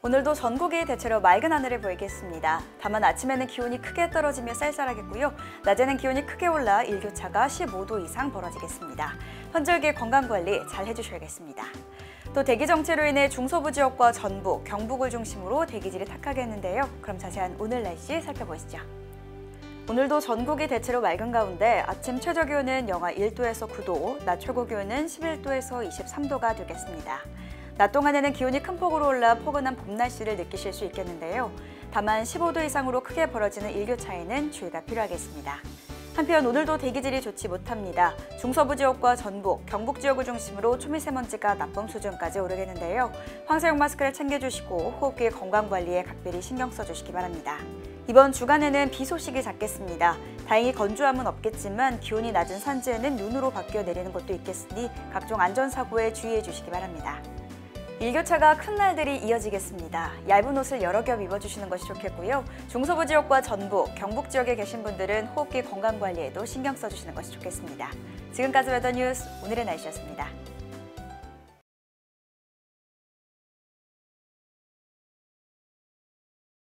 오늘도 전국이 대체로 맑은 하늘을 보이겠습니다. 다만 아침에는 기온이 크게 떨어지며 쌀쌀하겠고요. 낮에는 기온이 크게 올라 일교차가 15도 이상 벌어지겠습니다. 환절기 건강관리 잘 해주셔야겠습니다. 또 대기 정체로 인해 중서부 지역과 전북, 경북을 중심으로 대기질이 탁하겠는데요. 그럼 자세한 오늘 날씨 살펴보시죠. 오늘도 전국이 대체로 맑은 가운데 아침 최저 기온은 영하 1도에서 9도, 낮 최고 기온은 11도에서 23도가 되겠습니다. 낮 동안에는 기온이 큰 폭으로 올라 포근한 봄 날씨를 느끼실 수 있겠는데요. 다만 15도 이상으로 크게 벌어지는 일교차에는 주의가 필요하겠습니다. 한편 오늘도 대기질이 좋지 못합니다. 중서부 지역과 전북, 경북 지역을 중심으로 초미세먼지가 나쁨 수준까지 오르겠는데요. 황사용 마스크를 챙겨주시고 호흡기 건강관리에 각별히 신경 써주시기 바랍니다. 이번 주간에는 비 소식이 잦겠습니다. 다행히 건조함은 없겠지만 기온이 낮은 산지에는 눈으로 바뀌어 내리는 곳도 있겠으니 각종 안전사고에 주의해 주시기 바랍니다. 일교차가 큰 날들이 이어지겠습니다. 얇은 옷을 여러 겹 입어주시는 것이 좋겠고요. 중서부 지역과 전북, 경북 지역에 계신 분들은 호흡기 건강관리에도 신경 써주시는 것이 좋겠습니다. 지금까지 웨더뉴스 오늘의 날씨였습니다.